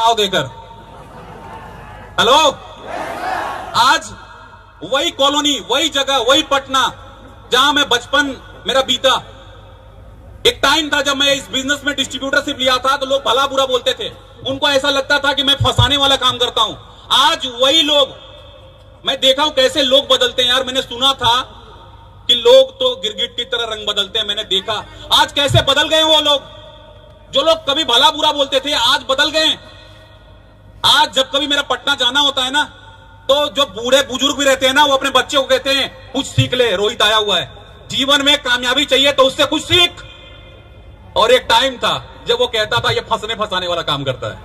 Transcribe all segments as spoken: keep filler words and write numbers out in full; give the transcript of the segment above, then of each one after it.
ताव देकर। हेलो, आज वही कॉलोनी, वही जगह, वही पटना जहां मैं बचपन मेरा बीता। एक टाइम था जब मैं इस बिजनेस में डिस्ट्रीब्यूटरशिप लिया था तो लोग भला बुरा बोलते थे, उनको ऐसा लगता था कि मैं फंसाने वाला काम करता हूं। आज वही लोग, मैं देखा हूं कैसे लोग बदलते हैं यार। मैंने सुना था कि लोग तो गिरगिट की तरह रंग बदलते हैं, मैंने देखा आज कैसे बदल गए वो लोग। जो लोग कभी भला बुरा बोलते थे आज बदल गए। आज जब कभी मेरा पटना जाना होता है ना, तो जो बूढ़े बुजुर्ग भी रहते हैं ना, वो अपने बच्चे को कहते हैं कुछ सीख ले, रोहित आया हुआ है, जीवन में कामयाबी चाहिए तो उससे कुछ सीख। और एक टाइम था जब वो कहता था ये फंसने फंसाने वाला काम करता है।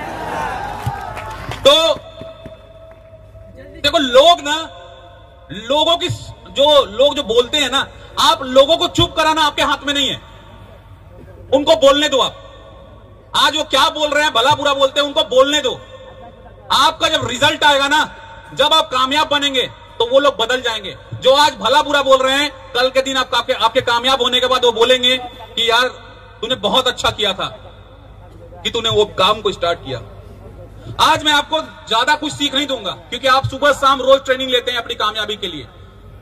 तो देखो लोग ना, लोगों की जो लोग जो बोलते हैं ना, आप लोगों को चुप कराना आपके हाथ में नहीं है, उनको बोलने दो। आप आज वो क्या बोल रहे हैं, भला बुरा बोलते हैं, उनको बोलने दो। आपका जब रिजल्ट आएगा ना, जब आप कामयाब बनेंगे तो वो लोग बदल जाएंगे। जो आज भला बुरा बोल रहे हैं, कल के दिन आप, आपके, आपके कामयाब होने के बाद वो बोलेंगे कि यार तूने बहुत अच्छा किया था कि तूने वो काम को स्टार्ट किया। आज मैं आपको ज्यादा कुछ सीख नहीं दूंगा, क्योंकि आप सुबह शाम रोज ट्रेनिंग लेते हैं अपनी कामयाबी के लिए।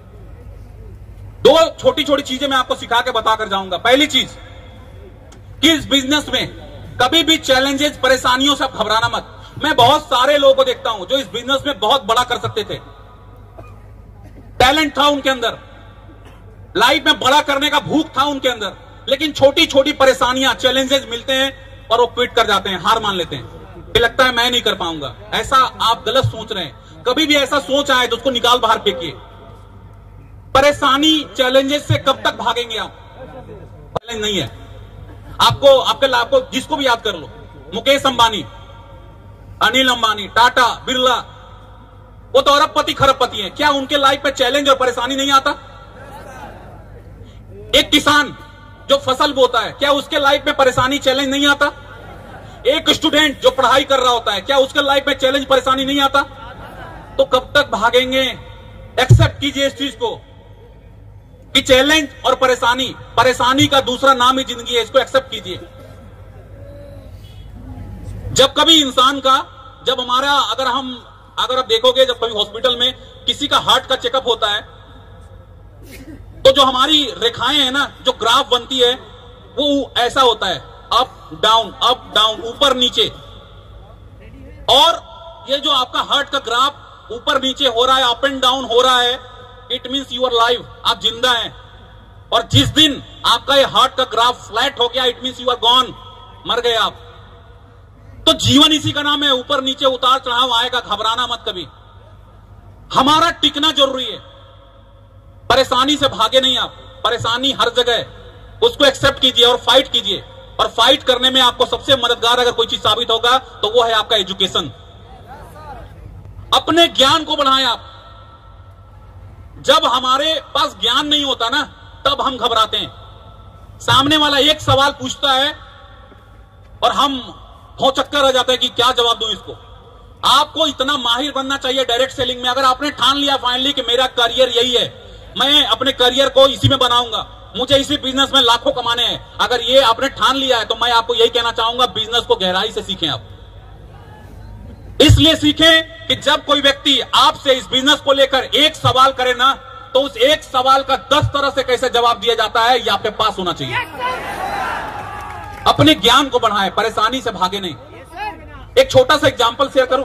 दो छोटी छोटी चीजें मैं आपको सिखा के बताकर जाऊंगा। पहली चीज कि इस बिजनेस में कभी भी चैलेंजेस, परेशानियों से आप घबराना मत। मैं बहुत सारे लोगों को देखता हूं जो इस बिजनेस में बहुत बड़ा कर सकते थे, टैलेंट था उनके अंदर, लाइफ में बड़ा करने का भूख था उनके अंदर, लेकिन छोटी छोटी परेशानियां, चैलेंजेस मिलते हैं और वो क्विट कर जाते हैं, हार मान लेते हैं। फिर लगता है मैं नहीं कर पाऊंगा। ऐसा आप गलत सोच रहे हैं। कभी भी ऐसा सोच आए तो उसको निकाल बाहर फेंकिए। परेशानी, चैलेंजेस से कब तक भागेंगे आप? चैलेंज नहीं है आपको, आपके लाभ को जिसको भी याद कर लो, मुकेश अंबानी, अनिल अंबानी, टाटा, बिरला, वो तो अरबपति खरबपति हैं। क्या उनके लाइफ में चैलेंज और परेशानी नहीं आता? एक किसान जो फसल बोता है, क्या उसके लाइफ में परेशानी, चैलेंज नहीं आता? एक स्टूडेंट जो पढ़ाई कर रहा होता है, क्या उसके लाइफ में चैलेंज, परेशानी नहीं आता? तो कब तक भागेंगे? एक्सेप्ट कीजिए इस चीज को कि चैलेंज और परेशानी, परेशानी का दूसरा नाम ही जिंदगी है। इसको एक्सेप्ट कीजिए। जब कभी इंसान का, जब हमारा, अगर हम अगर आप देखोगे, जब कभी हॉस्पिटल में किसी का हार्ट का चेकअप होता है, तो जो हमारी रेखाएं हैं ना, जो ग्राफ बनती है, वो ऐसा होता है, अप डाउन, अप डाउन, ऊपर नीचे। और ये जो आपका हार्ट का ग्राफ ऊपर नीचे हो रहा है, अप एंड डाउन हो रहा है, it means you are live, आप जिंदा हैं। और जिस दिन आपका ये हार्ट का ग्राफ फ्लैट हो गया, it means you are gone, मर गए आप। तो जीवन इसी का नाम है, ऊपर नीचे उतार चढ़ाव आएगा, घबराना मत कभी। हमारा टिकना जरूरी है, परेशानी से भागे नहीं आप। परेशानी हर जगह है, उसको एक्सेप्ट कीजिए और फाइट कीजिए। और फाइट करने में आपको सबसे मददगार अगर कोई चीज साबित होगा तो वो है आपका एजुकेशन। अपने ज्ञान को बढ़ाएं आप। जब हमारे पास ज्ञान नहीं होता ना, तब हम घबराते हैं। सामने वाला एक सवाल पूछता है और हम हो चक्कर रह जाते हैं कि क्या जवाब दूं इसको। आपको इतना माहिर बनना चाहिए डायरेक्ट सेलिंग में। अगर आपने ठान लिया फाइनली कि मेरा करियर यही है, मैं अपने करियर को इसी में बनाऊंगा, मुझे इसी बिजनेस में लाखों कमाने हैं, अगर ये आपने ठान लिया है, तो मैं आपको यही कहना चाहूंगा, बिजनेस को गहराई से सीखें आप। इसलिए सीखें कि जब कोई व्यक्ति आपसे इस बिजनेस को लेकर एक सवाल करे ना, तो उस एक सवाल का दस तरह से कैसे जवाब दिया जाता है, ये आपके पास होना चाहिए। अपने ज्ञान को बढ़ाएं, परेशानी से भागे नहीं। एक छोटा सा एग्जांपल शेयर करूं।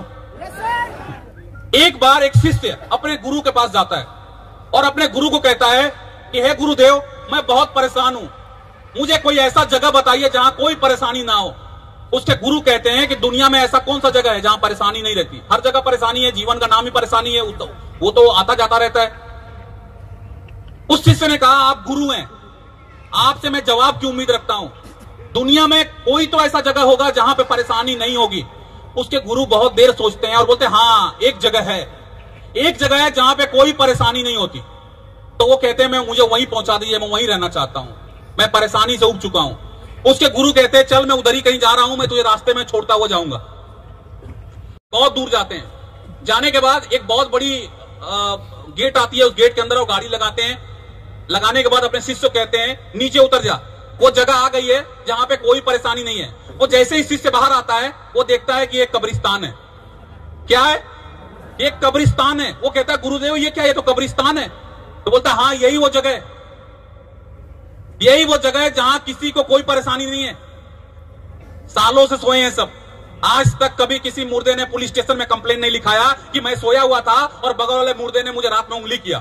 एक बार एक शिष्य अपने गुरु के पास जाता है और अपने गुरु को कहता है कि हे गुरुदेव, मैं बहुत परेशान हूं, मुझे कोई ऐसा जगह बताइए जहां कोई परेशानी ना हो। उसके गुरु कहते हैं कि दुनिया में ऐसा कौन सा जगह है जहां परेशानी नहीं रहती? हर जगह परेशानी है, जीवन का नाम ही परेशानी है, वो तो आता जाता रहता है। उस शिष्य ने कहा, आप गुरु हैं, आपसे मैं जवाब की उम्मीद रखता हूं, दुनिया में कोई तो ऐसा जगह होगा जहां पे परेशानी नहीं होगी। उसके गुरु बहुत देर सोचते हैं और बोलते हैं, हाँ एक जगह है, एक जगह है जहां पे कोई परेशानी नहीं होती। तो वो कहते हैं, मैं मुझे वहीं पहुंचा दीजिए, मैं वहीं रहना चाहता हूं, मैं परेशानी से उब चुका हूं। उसके गुरु कहते हैं, चल मैं उधर ही कहीं जा रहा हूं, मैं तुझे रास्ते में छोड़ता हुआ जाऊंगा। बहुत दूर जाते हैं। जाने के बाद एक बहुत बड़ी आ, गेट आती है, उस गेट के अंदर वो गाड़ी लगाते हैं। लगाने के बाद अपने शिष्य को कहते हैं, नीचे उतर जा। वो जगह आ गई है जहां पे कोई परेशानी नहीं है। वो जैसे इस चीज से बाहर आता है वो देखता है कि ये कब्रिस्तान है। क्या है? ये कब्रिस्तान है। वो कहता है गुरुदेव ये क्या, ये तो कब्रिस्तान है। तो बोलता है हाँ यही वो जगह है, यही वो जगह है जहां किसी को कोई परेशानी नहीं है। सालों से सोए हैं सब। आज तक कभी किसी मुर्दे ने पुलिस स्टेशन में कंप्लेन नहीं लिखाया कि मैं सोया हुआ था और बगल वाले मुर्दे ने मुझे रात में उंगली किया।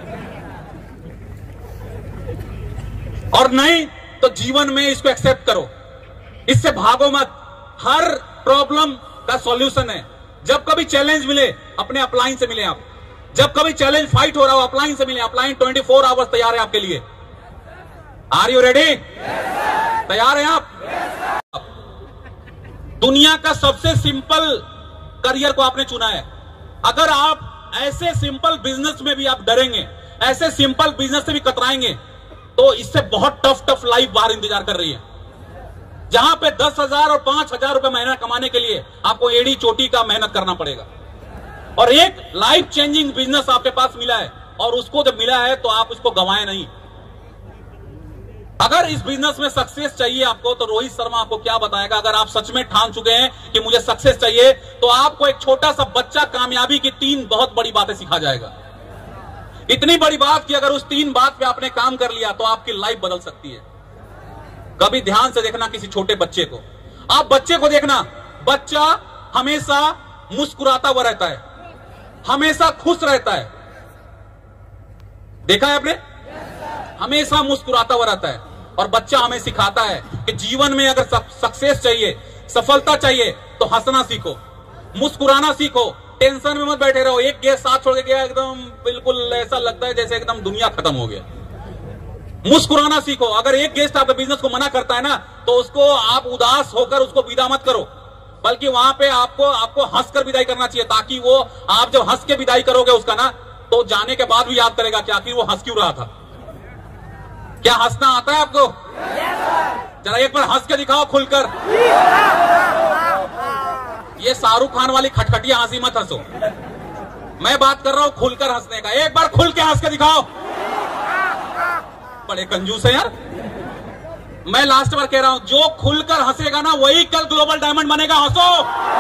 और नहीं तो जीवन में इसको एक्सेप्ट करो, इससे भागो मत। हर प्रॉब्लम का सॉल्यूशन है। जब कभी चैलेंज मिले अपने अपलाइन से मिले आप। जब कभी चैलेंज फाइट हो रहा हो अपलाइन से मिले। अपलाइन ट्वेंटी फोर आवर्स तैयार है आपके लिए। Are you ready? तैयार हैं आप? yes, दुनिया का सबसे सिंपल करियर को आपने चुना है। अगर आप ऐसे सिंपल बिजनेस में भी आप डरेंगे, ऐसे सिंपल बिजनेस से भी कतराएंगे, तो इससे बहुत टफ टफ लाइफ बाहर इंतजार कर रही है, जहां पे दस हजार और पांच हजार रुपए महीना कमाने के लिए आपको एड़ी चोटी का मेहनत करना पड़ेगा। और एक लाइफ चेंजिंग बिजनेस आपके पास मिला है, और उसको जब मिला है तो आप उसको गंवाए नहीं। अगर इस बिजनेस में सक्सेस चाहिए आपको, तो रोहित शर्मा आपको क्या बताएगा। अगर आप सच में ठान चुके हैं कि मुझे सक्सेस चाहिए, तो आपको एक छोटा सा बच्चा कामयाबी की तीन बहुत बड़ी बातें सिखा जाएगा। इतनी बड़ी बात कि अगर उस तीन बात पे आपने काम कर लिया तो आपकी लाइफ बदल सकती है। कभी ध्यान से देखना किसी छोटे बच्चे को। आप बच्चे को देखना, बच्चा हमेशा मुस्कुराता हुआ रहता है, हमेशा खुश रहता है। देखा है आपने? हमेशा मुस्कुराता हुआ रहता है। और बच्चा हमें सिखाता है कि जीवन में अगर सक्सेस चाहिए, सफलता चाहिए, तो हंसना सीखो, मुस्कुराना सीखो, टेंशन में मत बैठे रहो। एक गेस्ट साथ छोड़ के गया, एकदम बिल्कुल ऐसा लगता है जैसे एकदम दुनिया खत्म हो गया। मुस्कुराना सीखो। अगर एक गेस्ट आपके बिजनेस को मना करता है ना, तो उसको आप उदास होकर उसको विदा मत करो, बल्कि वहां पे आपको आपको हंसकर विदाई करना चाहिए, ताकि वो आप जब हंस के विदाई करोगे उसका ना, तो जाने के बाद भी याद करेगा कि आखिर वो हंस क्यों रहा था। क्या हंसना आता है आपको? जरा एक बार हंस के दिखाओ खुलकर। ये शाहरुख खान वाली खटखटिया हंसी मत हंसो। मैं बात कर रहा हूं खुलकर हंसने का। एक बार खुल के हंस के दिखाओ। बड़े कंजूस है यार। मैं लास्ट बार कह रहा हूं, जो खुलकर हंसेगा ना वही कल ग्लोबल डायमंड बनेगा। हंसो।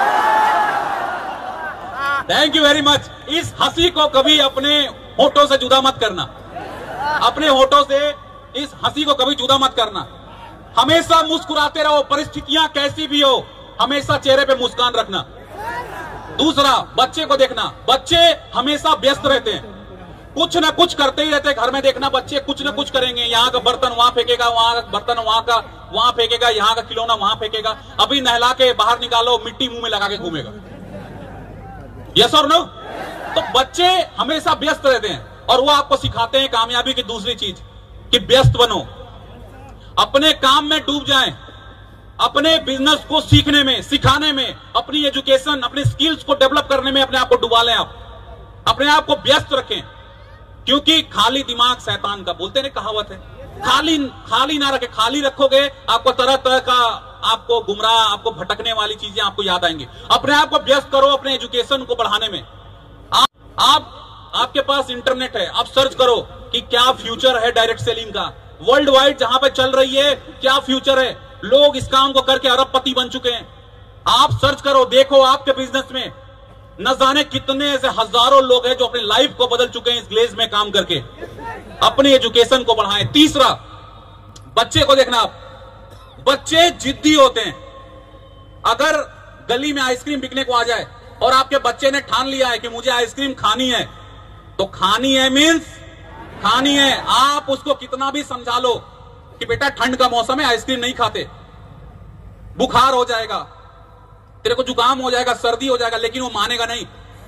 Thank you very much. इस हंसी को कभी अपने होठों से जुदा मत करना। अपने होठों से इस हंसी को कभी जुदा मत करना। हमेशा मुस्कुराते रहो, परिस्थितियां कैसी भी हो, हमेशा चेहरे पे मुस्कान रखना। दूसरा, बच्चे को देखना। बच्चे हमेशा व्यस्त रहते हैं, कुछ ना कुछ करते ही रहते हैं। घर में देखना, बच्चे कुछ ना कुछ करेंगे। यहाँ का बर्तन वहां फेंकेगा, वहां का बर्तन वहां का वहां फेंकेगा, यहाँ का खिलौना वहां फेंकेगा। अभी नहला के बाहर निकालो, मिट्टी मुंह में लगा के घूमेगा। यस और नो? तो बच्चे हमेशा व्यस्त रहते हैं, और वो आपको सिखाते हैं कामयाबी की दूसरी चीज कि व्यस्त बनो, अपने काम में डूब जाएं, अपने बिजनेस को सीखने में, सिखाने में, अपनी एजुकेशन, अपने स्किल्स को डेवलप करने में अपने आप को डुबा लें। आप अपने आप को व्यस्त रखें, क्योंकि खाली दिमाग शैतान का, बोलते हैं कहावत है। खाली खाली ना रखे। खाली रखोगे आपको तरह तरह का, आपको गुमराह, आपको भटकने वाली चीजें आपको याद आएंगी। अपने आप को व्यस्त करो अपने एजुकेशन को बढ़ाने में। आप, आप आपके पास इंटरनेट है, आप सर्च करो कि क्या फ्यूचर है डायरेक्ट सेलिंग का। वर्ल्ड वाइड जहां पे चल रही है, क्या फ्यूचर है। लोग इस काम को करके अरबपति बन चुके हैं। आप सर्च करो, देखो आपके बिजनेस में न जाने कितने ऐसे हजारों लोग हैं जो अपनी लाइफ को बदल चुके हैं इस ग्लेज में काम करके। अपनी एजुकेशन को बढ़ाएं। तीसरा, बच्चे को देखना। आप बच्चे जिद्दी होते हैं। अगर गली में आइसक्रीम बिकने को आ जाए और आपके बच्चे ने ठान लिया है कि मुझे आइसक्रीम खानी है, तो खानी है मीन्स खानी है। आप उसको कितना भी समझा लो कि बेटा ठंड का मौसम है, आइसक्रीम नहीं खाते, बुखार हो जाएगा, तेरे को जुकाम हो जाएगा, सर्दी हो जाएगा, लेकिन वो मानेगा नहीं।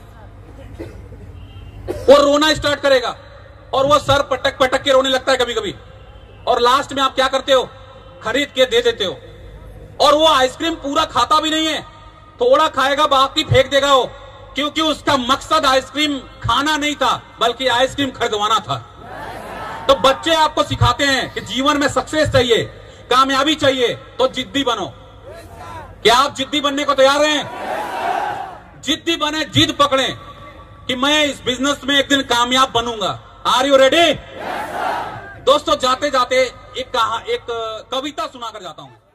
वो रोना स्टार्ट करेगा, और वो सर पटक पटक के रोने लगता है कभी कभी। और लास्ट में आप क्या करते हो? खरीद के दे देते हो। और वो आइसक्रीम पूरा खाता भी नहीं है, थोड़ा खाएगा, बाकी फेंक देगा वो, क्योंकि उसका मकसद आइसक्रीम खाना नहीं था, बल्कि आइसक्रीम खरीदवाना था। तो बच्चे आपको सिखाते हैं कि जीवन में सक्सेस चाहिए, कामयाबी चाहिए, तो जिद्दी बनो। क्या आप जिद्दी बनने को तैयार हैं? जिद्दी बने, जिद पकड़े कि मैं इस बिजनेस में एक दिन कामयाब बनूंगा। Are you ready? दोस्तों, जाते जाते एक कहा एक कविता सुनाकर जाता हूं।